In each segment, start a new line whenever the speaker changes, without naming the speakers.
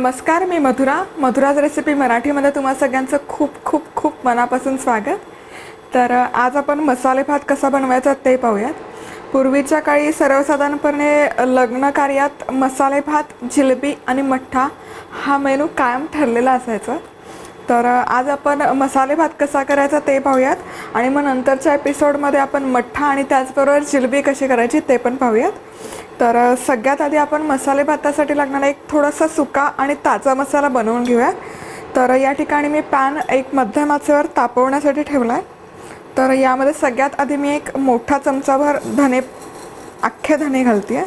नमस्कार, मी मधुरा's रेसिपी मराठीमध्ये तुम्हा सगळ्यांचं खूप खूप खूप मनापासून स्वागत। तर आज आपण मसाले भात कसा बनवायचा ते पाहूयात। पूर्वीच्या काळी सर्वसाधारणपणे लग्न कार्यात मसाले भात, जिलेबी आणि मठ्ठा हा मेनू कायम ठरलेला असायचा। तर आज आपण मसाले भात कसा करायचा ते पाहूयात आणि मग नंतरच्या एपिसोडमध्ये आपण मठ्ठा आणि त्याचबरोबर जिलेबी कशी करायची ते पण पाहूयात। तर सगळ्यात आधी आपण मसाले भातासाठी लागणारा एक थोडासा सुका आणि ताजा मसाला बनवून घेऊया। तर या ठिकाणी मी पॅन एक मध्यम आचेवर तापवण्यासाठी ठेवलाय। तर यामध्ये सगळ्यात आधी मी एक मोठा चमचाभर धने, अख्खे धने घालते।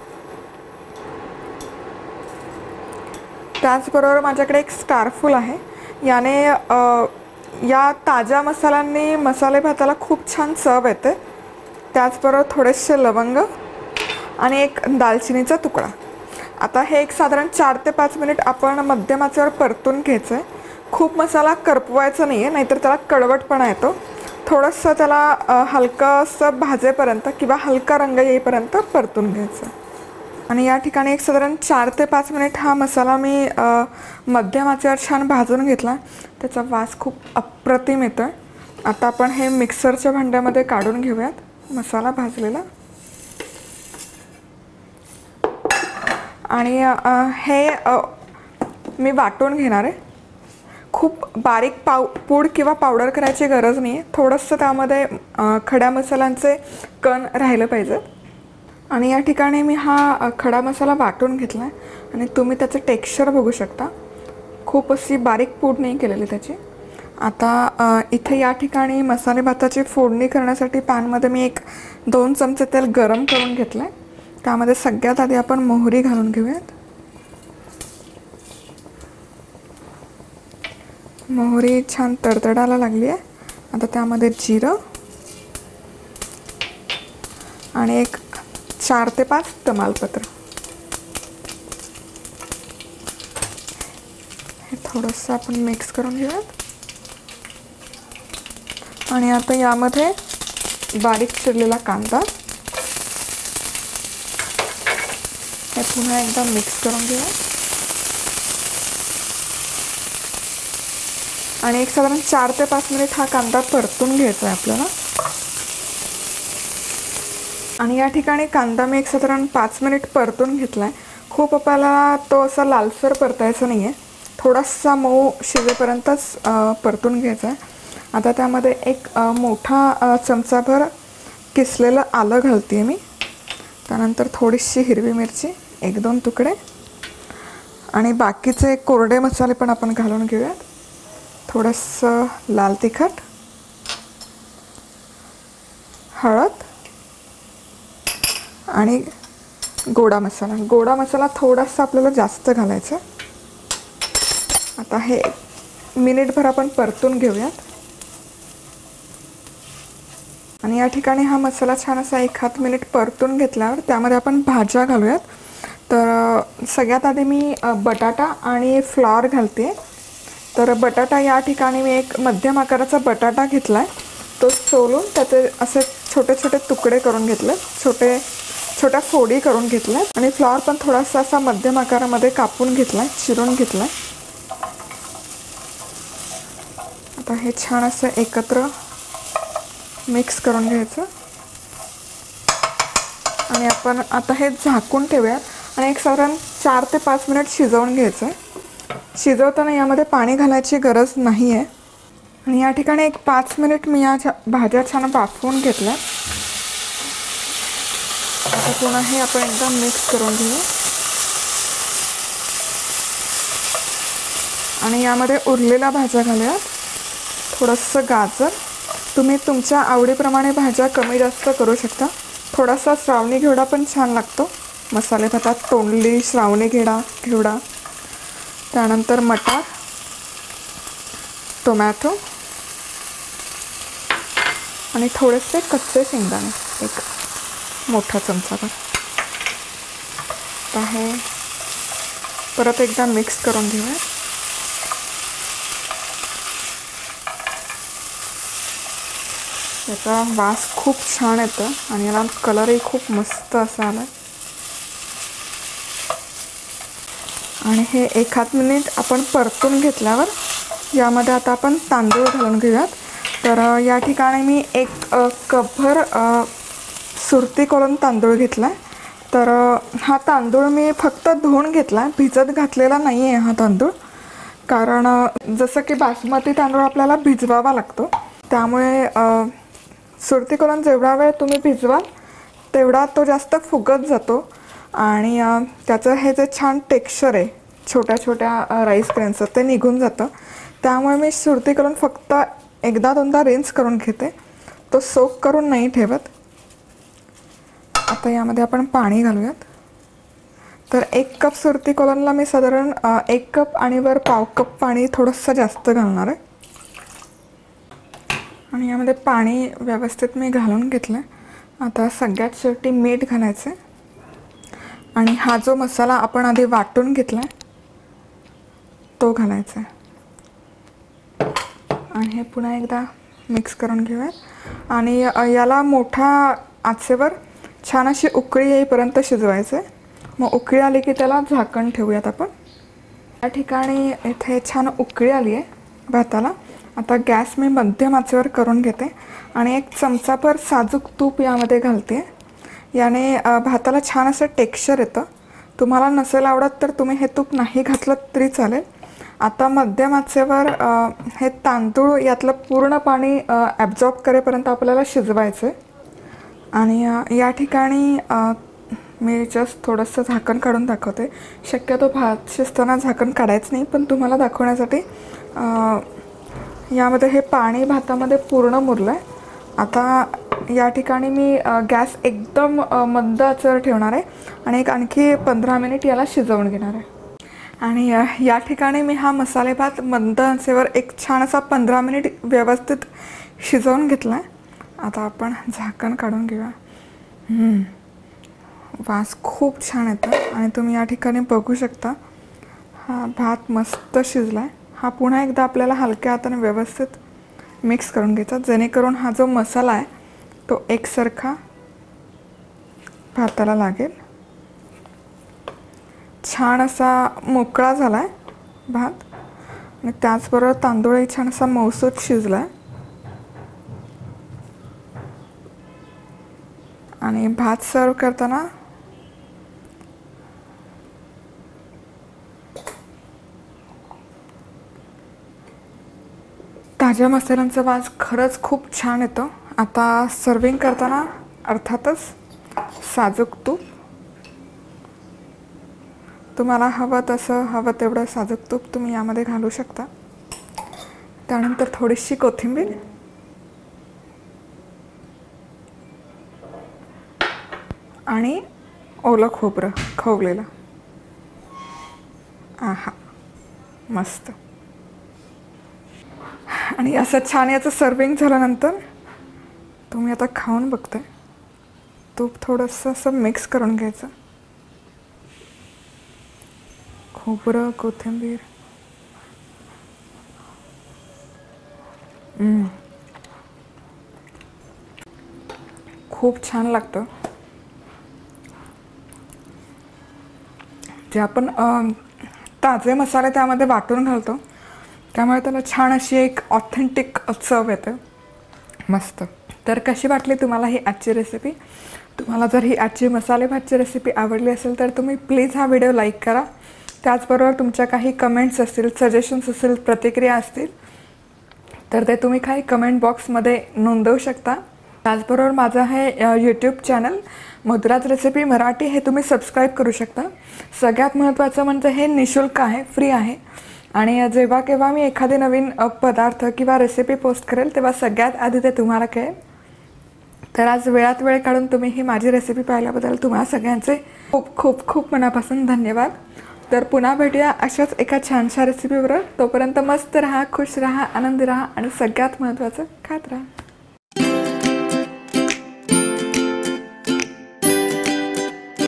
त्याचबरोबर माझ्याकडे एक स्टारफूल आहे। याने या ताजा मसाल्यांनी मसाले भाताला खूप छान चव येते। त्याचबरोबर थोडेसे लवंग आणि एक दालचिनीचा तुकडा। आता हे एक साधारण 4 ते 5 मिनिट आपण मध्यम आचेवर परतून घ्यायचं आहे। खूप मसाला करपवायचा नाही आहे, नाहीतर त्याला कडवटपणा येतो। थोडंसं त्याला हलकंसं भाजेपर्यंत किंवा हलका रंग येईपर्यंत परतून घ्यायचं। आणि या ठिकाणी एक साधारण 4 ते 5 मिनिट हा मसाला मी मध्यम आचेवर छान भाजून घेतला। त्याचा वास खूप अप्रतिम येतोय। आता आपण हे मिक्सरच्या भांड्यामध्ये काढून घेऊयात मसाला भाजलेला। आणि हे मी वाटून घेणार आहे। खूप बारीक पूड किंवा पावडर करायची गरज नाही आहे। थोडंसं त्यामध्ये खड्या मसाल्यांचे कण राहिले पाहिजेत। आणि या ठिकाणी मी हा खडा मसाला वाटून घेतला आहे आणि तुम्ही त्याचं टेक्स्चर बघू शकता। खूप अशी बारीक पूड नाही केलेली त्याची। आता इथे या ठिकाणी मसाले भाताची फोडणी करण्यासाठी पॅनमध्ये मी 2 चमचे तेल गरम करून घेतलं आहे। त्यामध्ये सगळ्यात आधी आपण मोहरी घालून घेऊयात। मोहरी छान तडतडायला लागली आहे। आता त्यामध्ये जिरं आणि एक 4 ते 5 तमालपत्र हे थोडंसं आपण मिक्स करून घेऊयात। आणि आता यामध्ये बारीक चिरलेला कांदा हे पुन्हा एकदा मिक्स करून घेऊया। आणि एक साधारण 4 ते 5 मिनिट हा कांदा परतून घ्यायचा आहे आपल्याला। आणि या ठिकाणी कांदा मी एक साधारण 5 मिनिट परतून घेतलाय। खूप आपल्याला तो असा लालसर परतायचा नाही आहे, थोडासा मऊ शिजेपर्यंतच परतून घ्यायचा आहे। आता त्यामध्ये एक मोठा चमचाभर किसलेलं आलं घालते मी। त्यानंतर थोडीशी हिरवी मिरची, 1-2 तुकडे आणि बाकीचे कोरडे मसाले पण आपण घालून घेऊयात। थोडंसं लाल तिखट, हळद आणि गोडा मसाला। गोडा मसाला थोडासा आपल्याला जास्त घालायचा। आता हे मिनिटभर आपण परतून घेऊयात। आणि या ठिकाणी हा मसाला छान असा 1 मिनिट परतून घेतल्यावर त्यामध्ये आपण भाज्या घालूयात। तर सगळ्यात आधी मी बटाटा आणि फ्लॉवर घालते। तर बटाटा या ठिकाणी मी एक मध्यम आकाराचा बटाटा घेतलाय, तो सोलून त्याचे असे छोटे छोटे तुकडे करून घेतले, छोट्या फोडी करून घेतल्या। आणि फ्लॉवर पण थोडासा असा मध्यम आकारामध्ये कापून घेतलाय, चिरून घेतलाय। आता हे छान असं एकत्र मिक्स करून घ्यायचं। आणि आपण आता हे झाकून ठेवूयात आणि एक साधारण 4 ते 5 मिनिट शिजवून घ्यायचं आहे। शिजवताना यामध्ये पाणी घालायची गरज नाही आहे। आणि या ठिकाणी एक 5 मिनिट मी या भाज्या छान वाफवून घेतल्या। आता पुन्हा हे आपण एकदा मिक्स करून घेऊ। आणि यामध्ये उरलेल्या भाज्या घालूयात। थोडंसं गाजर, तुम्ही तुमच्या आवडीप्रमाणे भाज्या कमी जास्त करू शकता। थोडासा श्रावणी घेवडा पण छान लागतो मसाले भातात, तोंडली, श्रावणी घेवडा। त्यानंतर मटार, टोमॅटो आणि थोडेसे कच्चे शेंगदाणे, एक मोठा चमचाभर। आता हे परत एकदा मिक्स करून घेऊया। याचा वास खूप छान येतो आणि याला कलरही खूप मस्त असा आला। आणि हे एखाद मिनिट आपण परतून घेतल्यावर यामध्ये आता आपण तांदूळ घालून घेऊयात. तर या ठिकाणी मी 1 कपभर सुरती करून तांदूळ घेतला आहे. तर हा तांदूळ मी फक्त धुवून घेतला आहे, भिजत घातलेला नाही आहे हा तांदूळ. कारण जसं की बासमती तांदूळ आपल्याला भिजवावा लागतो, त्यामुळे सुरती करून जेवढा वेळ तुम्ही भिजवाल तेवढा तो जास्त फुगत जातो आणि त्याचं हे जे छान टेक्स्चर आहे छोट्या छोट्या राईस ग्रेनचं ते निघून जातं. त्यामुळे मी सुरती करून फक्त एकदा दोनदा रिन्स करून घेते, तो सोक करून नाही ठेवत. आता यामध्ये आपण पाणी घालूयात. तर 1 कप सुरती कोलनला मी साधारण 1 कप आणि वर पाव कप पाणी थोडंसं जास्त घालणार आहे. आणि यामध्ये पाणी व्यवस्थित मी घालून घेतलं आहे. आता सगळ्यात शेवटी मीठ घालायचं आहे आणि हा जो मसाला आपण आधी वाटून घेतला आहे तो घालायचा आहे. आणि हे पुन्हा एकदा मिक्स करून घेऊयात आणि याला मोठ्या आचेवर छान अशी उकळी येईपर्यंत शिजवायचं आहे. मग उकळी आली की त्याला झाकण ठेवूयात आपण. या ठिकाणी इथे छान उकळी आली आहे भाताला. आता गॅस मी मध्यम आचेवर करून घेते आणि 1 चमचाभर साजूक तूप यामध्ये घालते. याने भाताला छान असं टेक्स्चर येतं. तुम्हाला नसेल आवडत तर तुम्ही हे तूप नाही घातलं तरी चालेल. आता मध्यम आचेवर हे तांदूळ यातलं पूर्ण पाणी ॲब्झॉर्ब करेपर्यंत आपल्याला शिजवायचं आहे. आणि या ठिकाणी मी जस्ट थोडंसं झाकण काढून दाखवते. शक्यतो भात शिजताना झाकण काढायचं नाही, पण तुम्हाला दाखवण्यासाठी यामध्ये हे पाणी भातामध्ये पूर्ण मुरलं आहे. आता या ठिकाणी मी गॅस एकदम मंद आचेवर ठेवणार आहे आणि आणखी 15 मिनिट याला शिजवून घेणार आहे. आणि या ठिकाणी मी हा मसाले भात मंद आचेवर एक छान असा 15 मिनिट व्यवस्थित शिजवून घेतला आहे. आता आपण झाकण काढून घेऊया. वास खूप छान येतं आणि तुम्ही या ठिकाणी बघू शकता हा भात मस्त शिजला आहे. हा पुन्हा एकदा आपल्याला हलक्या हाताने व्यवस्थित मिक्स करून घ्यायचा, जेणेकरून हा जो मसाला आहे तो एकसारखा भाताला लागेल. छान असा मोकळा झाला आहे भात आणि त्याचबरोबर तांदूळही छान असा मऊसूत शिजला आहे. आणि भात सर्व करताना ताज्या मसाल्यांचा वास खरंच खूप छान येतो. आता सर्विंग करताना अर्थातच साजूक तूप, तुम्हाला हवं तसं हवं तेवढं साजूक तूप तुम्ही यामध्ये घालू शकता. त्यानंतर थोडीशी कोथिंबीर आणि ओलं खोबरं खवलेलं. आहा मस्त. आणि असं छान याचं सर्विंग झाल्यानंतर तुम्ही आता खाऊन बघताय. तूप थोडंसं असं मिक्स करून घ्यायचं. खोबरं कोथिंबीर खूप छान लागतं. जे आपण ताजे मसाले त्यामध्ये वाटून घालतो त्यामुळे त्याला छान अशी एक ऑथेंटिक चव येते. मस्त. तर कशी वाटली तुम्हाला ही आजची रेसिपी? तुम्हाला जर ही आजची मसाले भातची रेसिपी आवडली असेल तर तुम्ही प्लीज हा व्हिडिओ लाईक करा. त्याचबरोबर तुमच्या काही कमेंट्स असतील, सजेशन्स असतील, प्रतिक्रिया असतील तर ते तुम्ही काही कमेंट बॉक्समध्ये नोंदवू शकता. त्याचबरोबर माझं हे YouTube channel Madhura's recipe Marathi हे तुम्ही सबस्क्राईब करू शकता. सगळ्यात महत्त्वाचं म्हणजे हे निःशुल्क आहे, फ्री आहे. आणि जेव्हा केव्हा मी एखादी नवीन पदार्थ किंवा रेसिपी पोस्ट करेल तेव्हा सगळ्यात आधी ते तुम्हाला कळेल. तर आज वेळात वेळ काढून तुम्ही ही माझी रेसिपी पाहिल्याबद्दल तुम्हाला सगळ्यांचे खूप खूप खूप मनापासून धन्यवाद. तर पुन्हा भेटूया अशाच एका छानशा रेसिपीबरोबर. तोपर्यंत मस्त राहा, खुश राहा, आनंदी राहा आणि सगळ्यात महत्त्वाचं खात राहा.